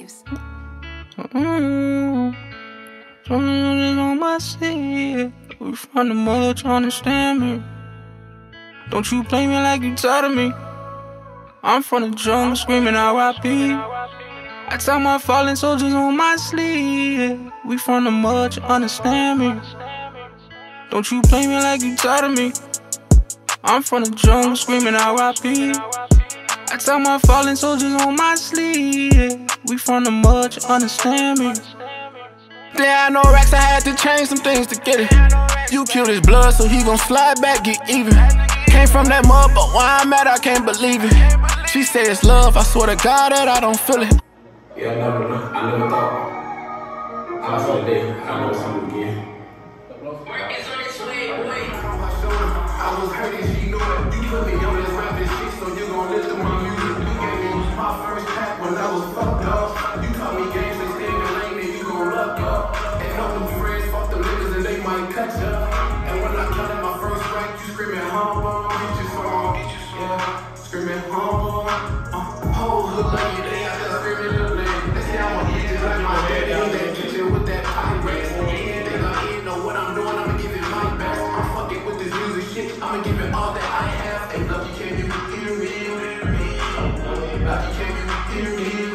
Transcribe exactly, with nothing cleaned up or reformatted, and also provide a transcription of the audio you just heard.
exclusives. Mm-hmm. Something on my sleeve. We from the mud, you understand me? Don't you play me like you tired of me. I'm from the jungle, screaming R I P. I tell my fallen soldiers on my sleeve. We from the mud, you understand me? Don't you play me like you tired of me. I'm from the jungle, screaming R I P. I tell my fallen soldiers on my sleeve. We from the mud, you understand me? Yeah, I know racks, I had to change some things to get it. You killed his blood, so he gon' slide back, get even. Came from that mud, but where I'm at, I can't believe it. She say it's love, I swear to God that I don't feel it. Yeah, I never, I never thought I saw the day I know something again. I was hurting, she knew it. You put me on this rapping shit, so you gon' listen to my music. You gave me my first track when I was fucked up. You taught me games and stay in the lane, and you gon' luck up. And help them friends, fuck the niggas, and they might cut ya. And when I counted my first track, you screaming humble, get your song, yeah, screaming humble. Uh, whole hood like you, they out there screaming little name. They say I'm a bitch like my daddy, that kitchen with that pipe race. Anything I ain't know what I'm doing, I'ma give it my best. I'm fucking with this music shit, I'ma give it all that I have. Ain't lucky, can't even hear me. Lucky, can't even hear me.